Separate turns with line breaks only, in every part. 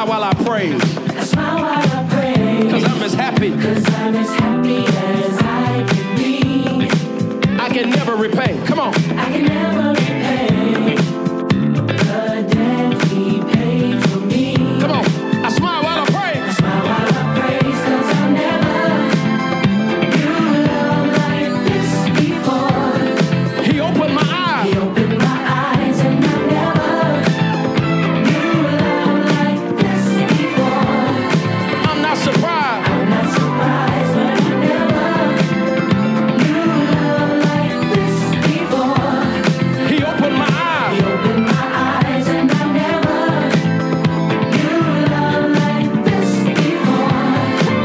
smile while I praise.
I smile while I praise.
'Cause I'm as happy.
'Cause I'm as happy as I can be.
I can never repay. Come on.
I can never repay the debt he paid for me.
Come on. I smile while I praise.
I smile while I praise 'cause I never knew love like this before.
He opened my eyes.
He opened my eyes and I never knew love like this before.
I'm not surprised.
I'm not surprised, but I never knew love like this before.
He opened my eyes.
He opened my eyes and I never knew love like this before.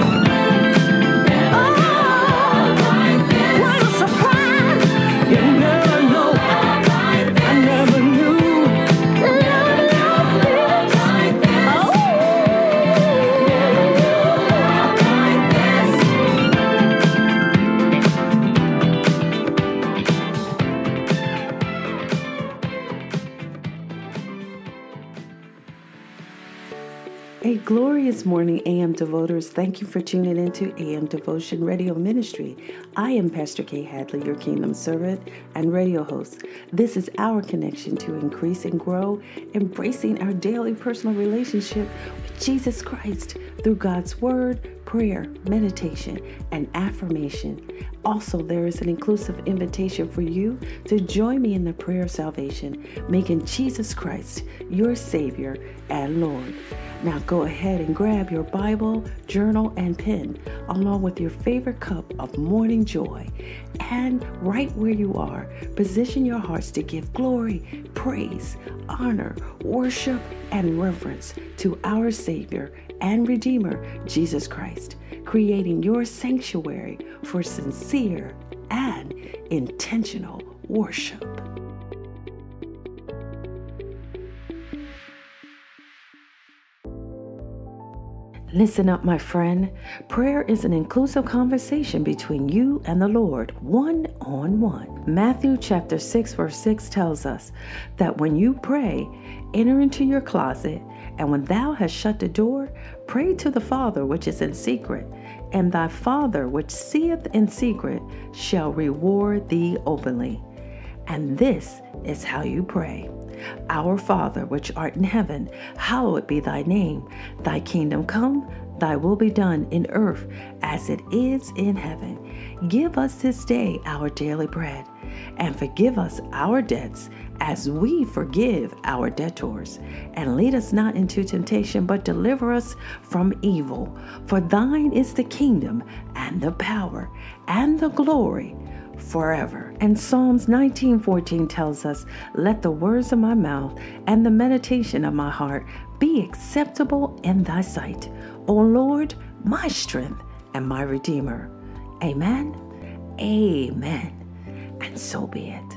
Never love like this. What a surprise! You never know. I never knew love like this. Oh, never knew love like this.
A glorious morning, AM Devoters. Thank you for tuning into AM Devotion Radio Ministry. I am Pastor Kay Hadley, your kingdom servant and radio host. This is our connection to increase and grow, embracing our daily personal relationship with Jesus Christ through God's Word, prayer, meditation, and affirmation. Also, there is an inclusive invitation for you to join me in the prayer of salvation, making Jesus Christ your Savior and Lord. Now go ahead and grab your Bible, journal, and pen, along with your favorite cup of morning joy. And right where you are, position your hearts to give glory, praise, honor, worship, and reverence to our Savior and Redeemer, Jesus Christ, creating your sanctuary for sincere and intentional worship. Listen up, my friend. Prayer is an inclusive conversation between you and the Lord, one-on-one. Matthew chapter 6, verse 6 tells us that when you pray, enter into your closet, and when thou hast shut the door, pray to the Father which is in secret, and thy Father which seeth in secret shall reward thee openly. And this is how you pray. Our Father, which art in heaven, hallowed be thy name. Thy kingdom come, thy will be done in earth as it is in heaven. Give us this day our daily bread, and forgive us our debts as we forgive our debtors. And lead us not into temptation, but deliver us from evil. For thine is the kingdom, and the power, and the glory, forever. And Psalms 19:14 tells us, let the words of my mouth and the meditation of my heart be acceptable in thy sight, O Lord, my strength and my Redeemer. Amen. Amen. And so be it.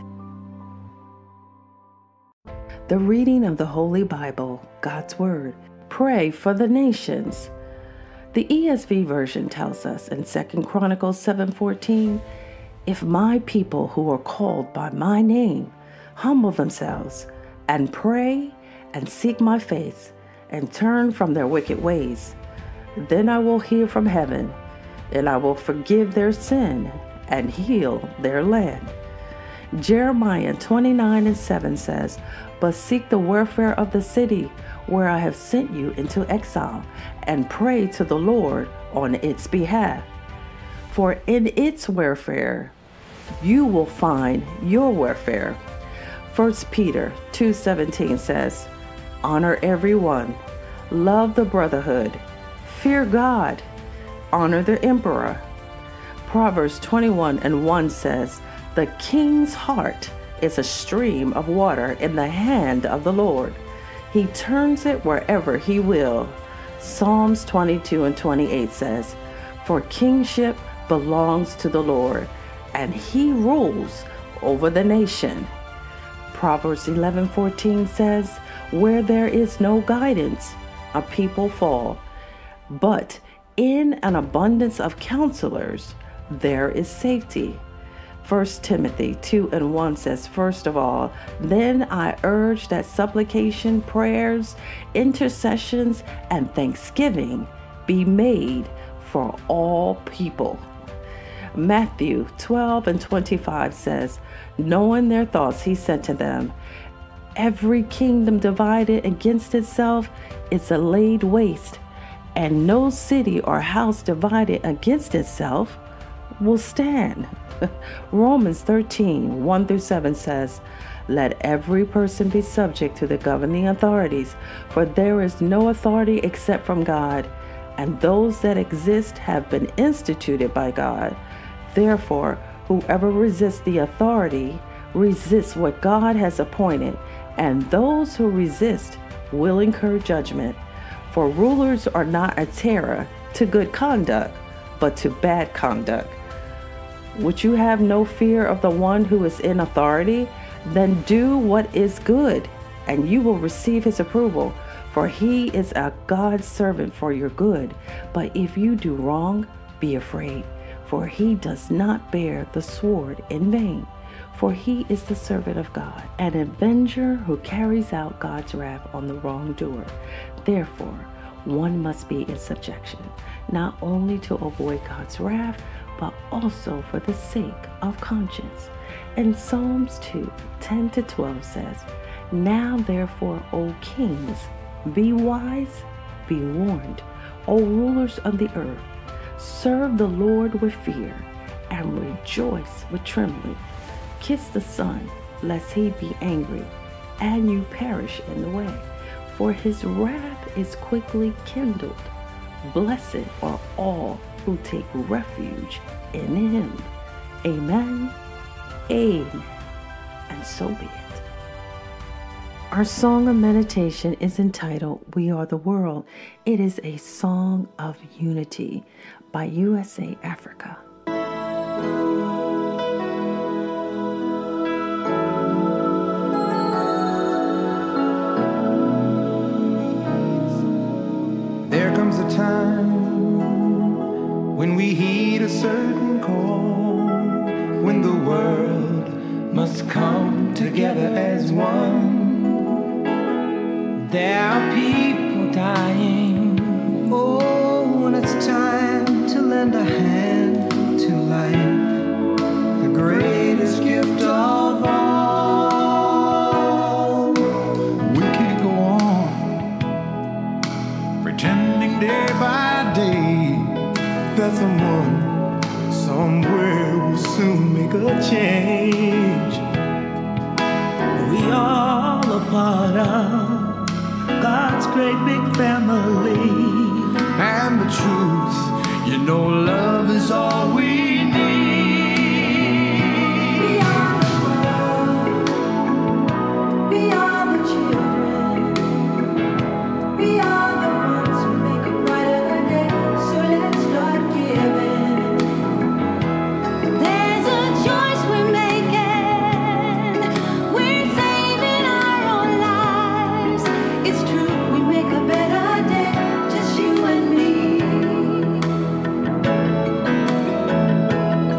The reading of the Holy Bible, God's Word. Pray for the nations. The ESV version tells us in 2 Chronicles 7:14, if my people who are called by my name humble themselves and pray and seek my face and turn from their wicked ways, then I will hear from heaven and I will forgive their sin and heal their land. Jeremiah 29:7 says, but seek the welfare of the city where I have sent you into exile, and pray to the Lord on its behalf. For in its welfare you will find your welfare. 1 Peter 2:17 says, honor everyone, love the brotherhood, fear God, honor the emperor. Proverbs 21:1 says, the king's heart is a stream of water in the hand of the Lord. He turns it wherever he will. Psalms 22:28 says, for kingship belongs to the Lord, and he rules over the nation. Proverbs 11:14 says, where there is no guidance, a people fall, but in an abundance of counselors, there is safety. 1 Timothy 2:1 says, "First of all, then I urge that supplication, prayers, intercessions, and thanksgiving be made for all people." Matthew 12:25 says, "Knowing their thoughts, he said to them, every kingdom divided against itself is laid waste, and no city or house divided against itself will stand." Romans 13:1-7 says, "Let every person be subject to the governing authorities, for there is no authority except from God, and those that exist have been instituted by God. Therefore, whoever resists the authority resists what God has appointed, and those who resist will incur judgment. For rulers are not a terror to good conduct, but to bad conduct. Would you have no fear of the one who is in authority? Then do what is good, and you will receive his approval, for he is a God's servant for your good. But if you do wrong, be afraid, for he does not bear the sword in vain. For he is the servant of God, an avenger who carries out God's wrath on the wrongdoer. Therefore, one must be in subjection, not only to avoid God's wrath, but also for the sake of conscience." And Psalms 2:10-12 says, "Now therefore, O kings, be wise, be warned, O rulers of the earth. Serve the Lord with fear, and rejoice with trembling. Kiss the Son, lest he be angry, and you perish in the way, for his wrath is quickly kindled. Blessed are all who take refuge in him." Amen. Amen. And so be it. Our song of meditation is entitled, "We Are the World." It is a song of unity by USA Africa.
There comes a time when we heed a certain call, when the world must come together as one. There are people dying. Oh, when it's time to lend a hand to life, the greatest gift of all. We can't go on pretending day by day that someone somewhere will soon make a change. We all a part of God's great big family. And the truth, you know, love is all we need.
We are the world. We are the children. We are the ones who make a brighter day. So let's start giving. There's a choice we're making. We're saving our own lives. It's true, we make a better day. Just you and me.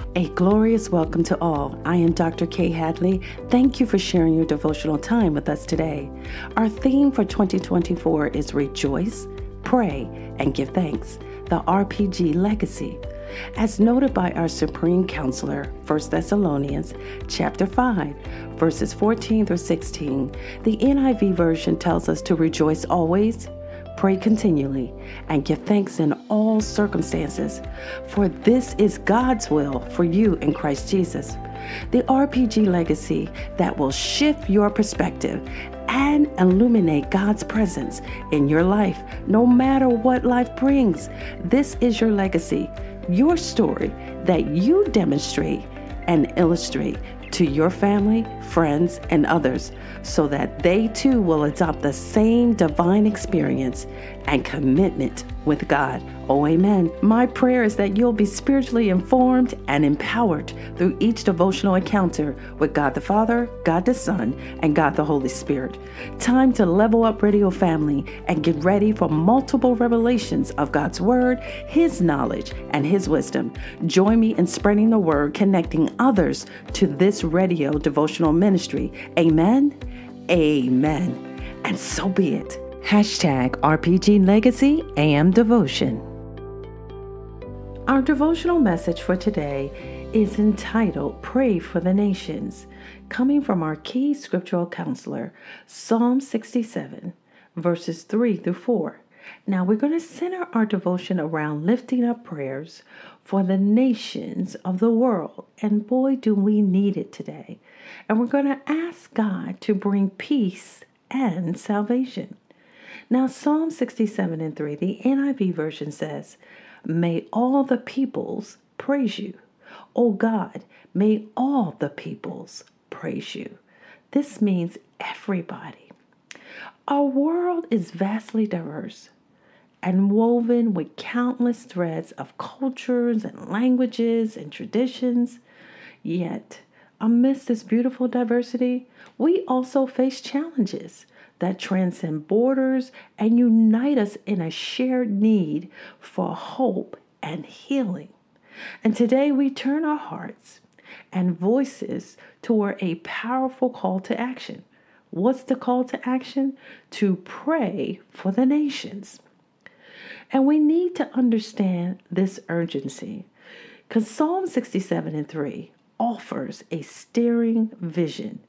A glorious welcome to all. I am Dr. Kay Hadley. Thank you for sharing your devotional time with us today. Our theme for 2024 is Rejoice, Pray, and Give Thanks, the RPG Legacy. As noted by our Supreme Counselor, 1 Thessalonians chapter 5, verses 14 through 16, the NIV version tells us to rejoice always, pray continually, and give thanks in all circumstances, for this is God's will for you in Christ Jesus. The RPG legacy that will shift your perspective and illuminate God's presence in your life, no matter what life brings. This is your legacy, your story that you demonstrate and illustrate to your family, friends, and others, so that they too will adopt the same divine experience and commitment with God. Oh, amen. My prayer is that you'll be spiritually informed and empowered through each devotional encounter with God the Father, God the Son, and God the Holy Spirit. Time to level up Radio Family and get ready for multiple revelations of God's Word, His knowledge, and His wisdom. Join me in spreading the word, connecting others to this radio devotional ministry. Amen. Amen. And so be it. #RPG Legacy AM Devotion. Our devotional message for today is entitled Pray for the Nations, coming from our key scriptural counselor, Psalm 67, verses 3 through 4. Now we're going to center our devotion around lifting up prayers for the nations of the world. And boy, do we need it today. And we're going to ask God to bring peace and salvation. Now, Psalm 67 and 3, the NIV version says, "May all the peoples praise you. O God, may all the peoples praise you." This means everybody. Our world is vastly diverse and woven with countless threads of cultures and languages and traditions. Yet, amidst this beautiful diversity, we also face challenges that transcend borders and unite us in a shared need for hope and healing. And today we turn our hearts and voices toward a powerful call to action. What's the call to action? To pray for the nations. And we need to understand this urgency, because Psalm 67 and 3 offers a steering vision.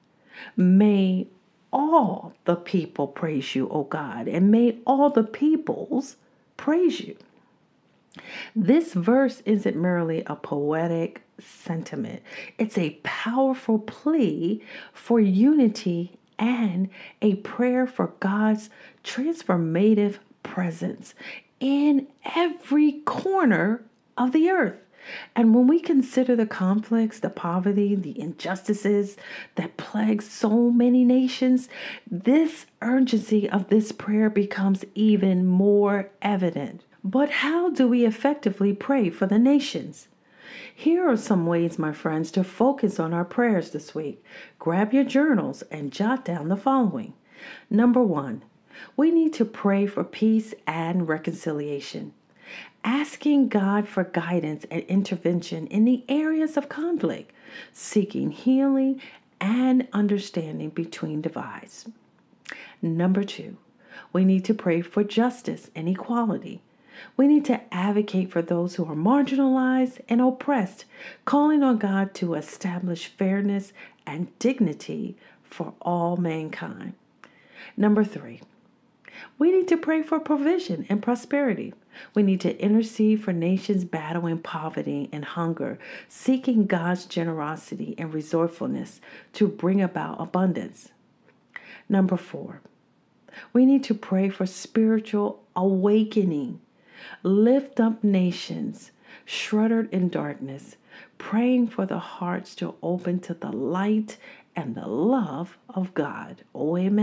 May all the people praise you, O God, and may all the peoples praise you. This verse isn't merely a poetic sentiment. It's a powerful plea for unity and a prayer for God's transformative presence in every corner of the earth. And when we consider the conflicts, the poverty, the injustices that plague so many nations, this urgency of this prayer becomes even more evident. But how do we effectively pray for the nations? Here are some ways, my friends, to focus on our prayers this week. Grab your journals and jot down the following. Number 1, we need to pray for peace and reconciliation, asking God for guidance and intervention in the areas of conflict, seeking healing and understanding between divides. Number 2, we need to pray for justice and equality. We need to advocate for those who are marginalized and oppressed, calling on God to establish fairness and dignity for all mankind. Number 3, we need to pray for provision and prosperity. We need to intercede for nations battling poverty and hunger, seeking God's generosity and resourcefulness to bring about abundance. Number 4, we need to pray for spiritual awakening. Lift up nations shrouded in darkness, praying for the hearts to open to the light and the love of God. Oh, amen.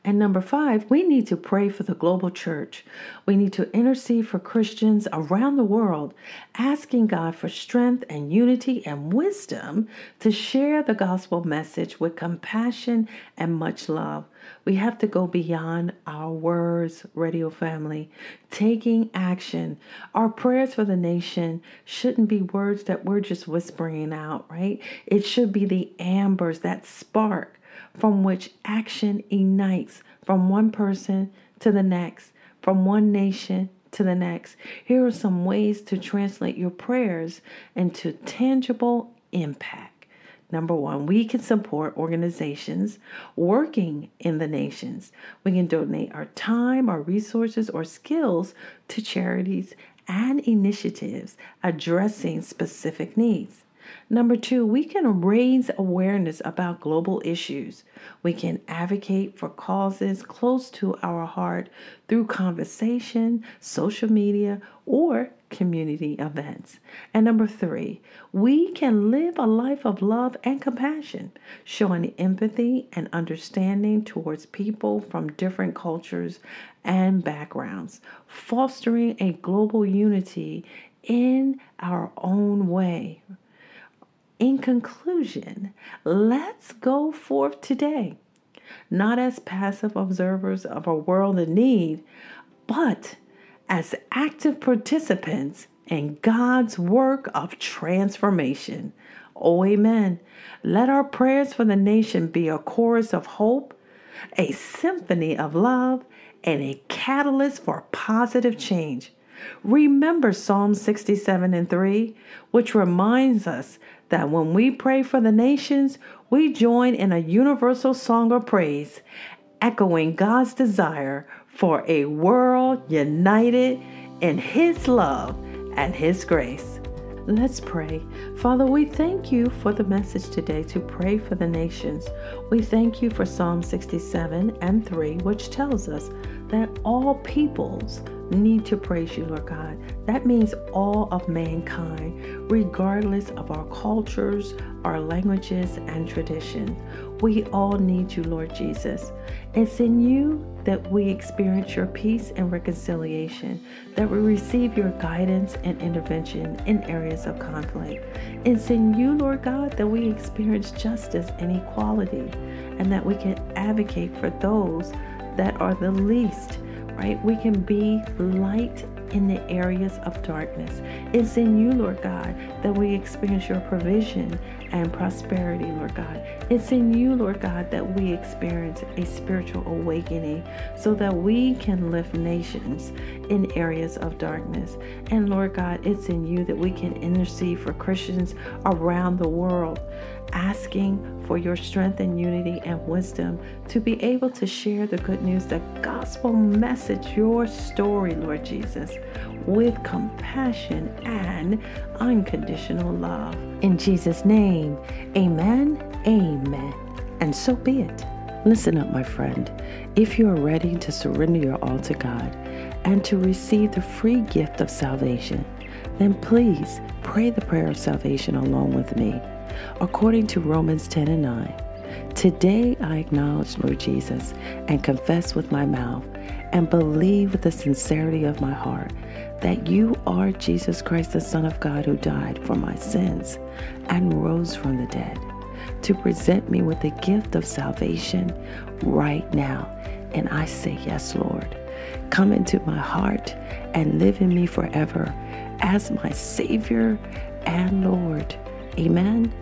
And number 5, we need to pray for the global church. We need to intercede for Christians around the world, asking God for strength and unity and wisdom to share the gospel message with compassion and much love. We have to go beyond our words, radio family, taking action. Our prayers for the nation shouldn't be words that we're just whispering out, right? It should be the ambers, that spark from which action ignites from one person to the next, from one nation to the next. Here are some ways to translate your prayers into tangible impact. Number 1, we can support organizations working in the nations. We can donate our time, our resources, or skills to charities and initiatives addressing specific needs. Number 2, we can raise awareness about global issues. We can advocate for causes close to our heart through conversation, social media, or community events. And number 3, we can live a life of love and compassion, showing empathy and understanding towards people from different cultures and backgrounds, fostering a global unity in our own way. In conclusion, let's go forth today, not as passive observers of a world in need, but as active participants in God's work of transformation. Oh, amen. Let our prayers for the nation be a chorus of hope, a symphony of love, and a catalyst for positive change. Remember Psalm 67:3, which reminds us that when we pray for the nations, we join in a universal song of praise, echoing God's desire for a world united in His love and His grace. Let's pray. Father, we thank you for the message today to pray for the nations. We thank you for Psalm 67:3, which tells us that all peoples need to praise you, Lord God. That means all of mankind, regardless of our cultures, our languages, and tradition. We all need you, Lord Jesus. It's in you that we experience your peace and reconciliation, that we receive your guidance and intervention in areas of conflict. It's in you, Lord God, that we experience justice and equality, and that we can advocate for those that are the least, right? We can be light in the areas of darkness. It's in you, Lord God, that we experience your provision and prosperity, Lord God. It's in you, Lord God, that we experience a spiritual awakening so that we can lift nations in areas of darkness. And Lord God, it's in you that we can intercede for Christians around the world, asking for your strength and unity and wisdom to be able to share the good news, the gospel message, your story, Lord Jesus, with compassion and unconditional love. In Jesus' name, amen, amen, and so be it. Listen up, my friend. If you are ready to surrender your all to God and to receive the free gift of salvation, then please pray the prayer of salvation along with me. According to Romans 10:9, today I acknowledge, Lord Jesus, and confess with my mouth and believe with the sincerity of my heart that you are Jesus Christ, the Son of God, who died for my sins and rose from the dead to present me with the gift of salvation right now. And I say, yes, Lord. Come into my heart and live in me forever as my Savior and Lord. Amen.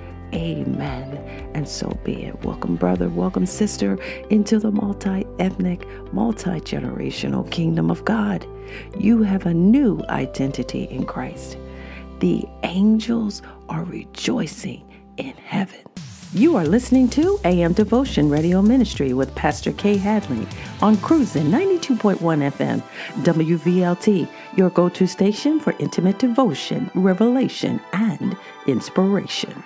Amen. And so be it. Welcome, brother. Welcome, sister, into the multi-ethnic, multi-generational kingdom of God. You have a new identity in Christ. The angels are rejoicing in heaven. You are listening to AM Devotion Radio Ministry with Pastor Kay Hadley on Cruisin' 92.1 FM, WVLT, your go-to station for intimate devotion, revelation, and inspiration.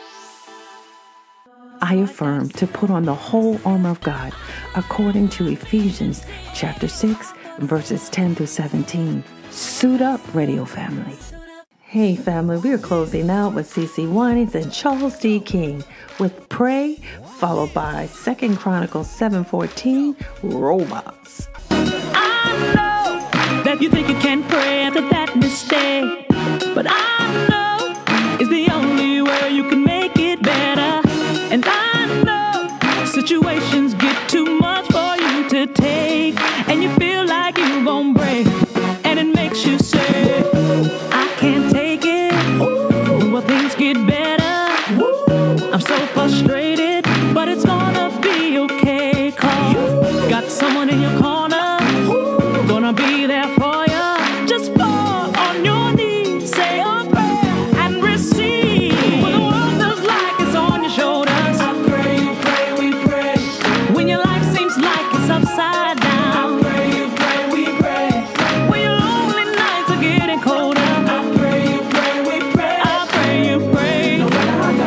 I affirm to put on the whole armor of God according to Ephesians chapter 6, verses 10 through 17. Suit up, radio family. Hey family, we are closing out with CeCe Winans and Charles D. King with Pray, followed by 2 Chronicles 7:14, Robots.
I know that you think you can pray after that mistake, but I know it's the only way you can make it better. And I know situations get too much for you to take, and you feel like you gon' break, and it makes you say, I can't take it. Will things get better? I'm so frustrated, but it's gonna be okay, 'cause got someone in your corner, gonna be there for you. Just fall on your knees, say a prayer, and receive. When the world feels like it's on your shoulders, I pray, you pray, we pray. When your life seems like it's upside down, I pray, you pray, we pray. When your lonely nights are getting colder, I pray, you pray, we pray. I pray, you pray. No matter how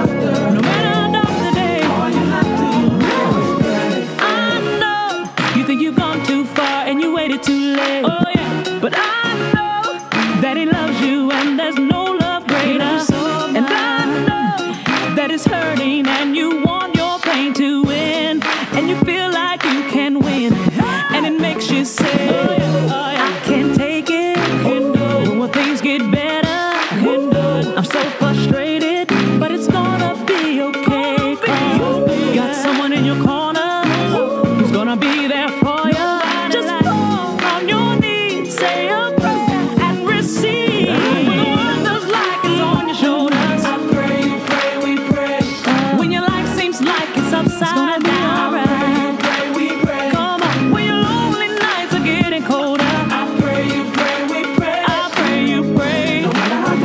dark the day, all you have to do is pray. I know you think you've gone too far and you waited too late. Oh yeah, but I know that He loves you and there's no love greater. And I know that it's hurting and you want your pain to win, and you feel like you can win, and it makes you say, I can't take it. When things get better, I'm so frustrated, but it's gonna be okay, 'cause got someone in your corner who's gonna be there for you. Just fall on your knees, say a prayer, and receive. When the world feels like it's on your shoulders, I pray, you pray, we pray. When your life seems like it's upside down, I pray, you pray, we pray. Come on, when your lonely nights are getting colder, I pray, you pray, we pray. I pray, you pray. No matter how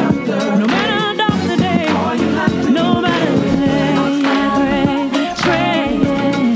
dark the day, all you have to no matter the day, pray,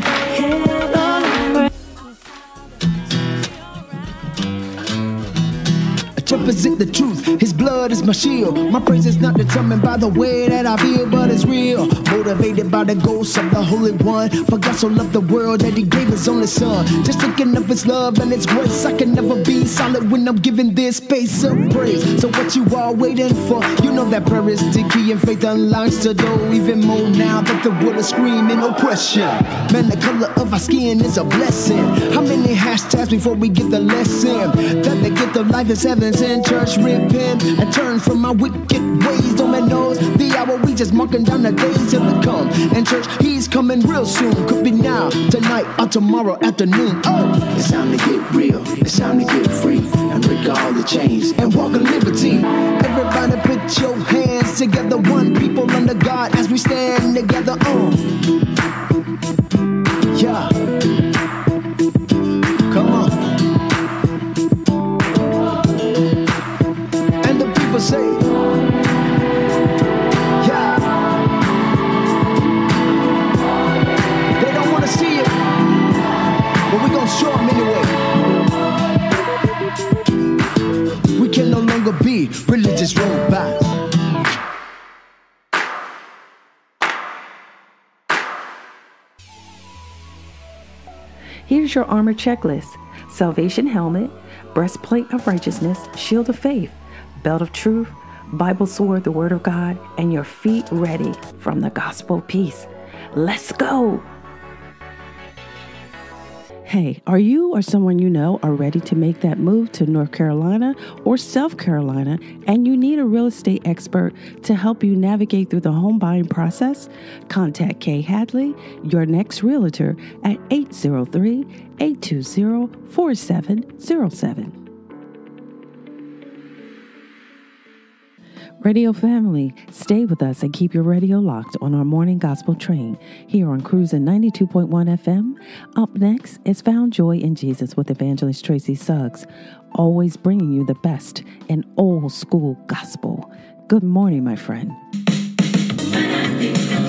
To represent the truth, His blood is my shield. My praise is not determined by the way that I feel, but it's real. Motivated by the ghost of the Holy One. For God so loved the world that He gave His only Son. Just thinking of His love and His grace, I can never be solid when I'm giving this space of praise. So what you all waiting for? You know that prayer is the key, and faith unlocks the door. Even more now that the world is screaming oppression. Man, the color of our skin is a blessing. How many hashtags before we get the lesson? That the gift of life is heaven's in church. Repent and turn from my wicked ways. Don't man knows the hour, we just marking down the days till it come. And church, He's coming real soon. Could be now, tonight, or tomorrow afternoon. Oh, it's time to get real. It's time to get free and break all the chains and walk in liberty. Everybody put your hands together. One people under God as we stand together. Yeah. Come on. And the people say, yeah. They don't want to see it, but we gonna show them anyway. We can no longer be religious robots.
Here's your armor checklist: salvation helmet, breastplate of righteousness, shield of faith, belt of truth, Bible sword, the word of God, and your feet ready from the gospel of peace. Let's go. Hey, are you or someone you know are ready to make that move to North Carolina or South Carolina, and you need a real estate expert to help you navigate through the home buying process? Contact Kay Hadley, your next realtor, at 803-820-4707. Radio family, stay with us and keep your radio locked on our morning gospel train here on Cruising 92.1 FM. Up next is Found Joy in Jesus with Evangelist Tracy Suggs, always bringing you the best in old school gospel. Good morning, my friend.